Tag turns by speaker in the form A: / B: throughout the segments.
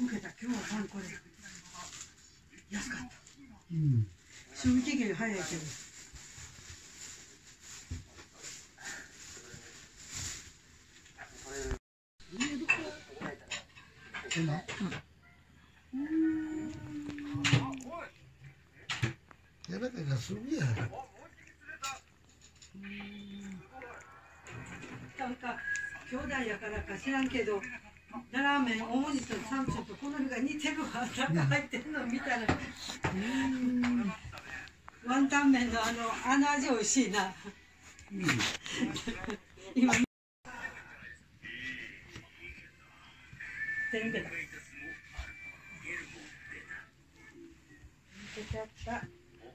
A: 受けた今日はこれ安かった。賞味期限早いけど。
B: やらかがすぎや。
A: なんか兄弟やからか知らんけど、ラーメン大盛りとサンチュとこのが似てるわ。中入ってるの見たら、ワンタン麺のあの味美味しいな。今見てるけど。出ちゃった。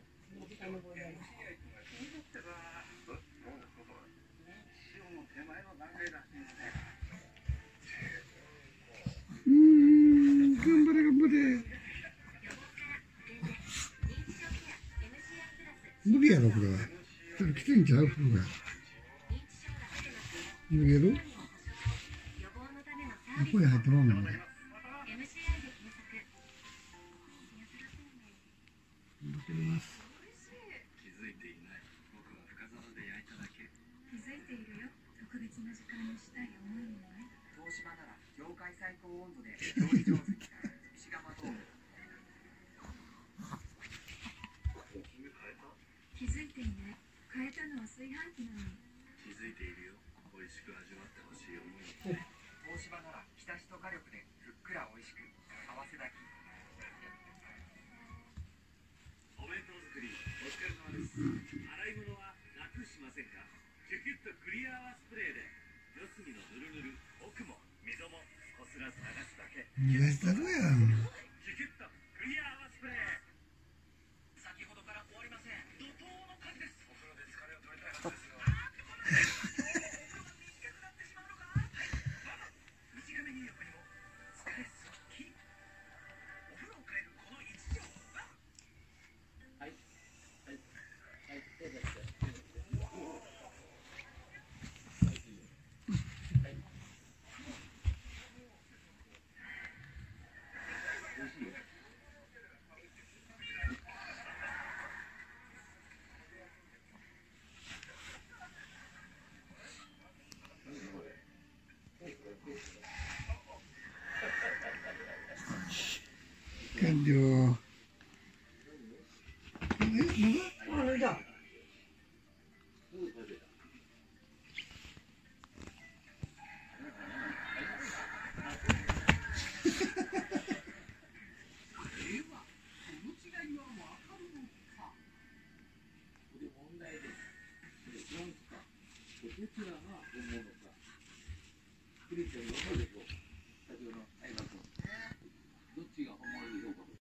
B: 頑張れ頑張れ。無理やろこれは。ちょっときついんちゃう服が。脱げる？ここに入ってまうもんね。抜けます。
C: 気づいていない。僕は深澤で焼いただけ。気づいているよ。特別な時間にしたい思いもない。東芝なら業界最高温度で料理上手。石窯と。気づいていない。変えたのは炊飯器なのに。気づいているよ。美味しく味わってほしい思い。東芝なら日差しと火力でふっくら美味しく。合わせ炊き。お弁当作りお疲れ様です。洗い物は楽しませんか？キュキュッとクリアースプレーで四隅のぬるぬる、奥も溝もこすらず流すだけ。
B: 逃がしたるやん。
C: キュキュッとクリアースプレー。先ほどから終わりません。怒涛の火事です。お風呂で疲れを取りたいはずですよ。短くなってしまうのか？短め入浴にも疲れすっきり。お風呂を変えるこの一錠。はいはいはい、手出して。
B: 完了。
A: あれだ。
C: どちらが本物か。クリスチャンの方でしょう。先ほどの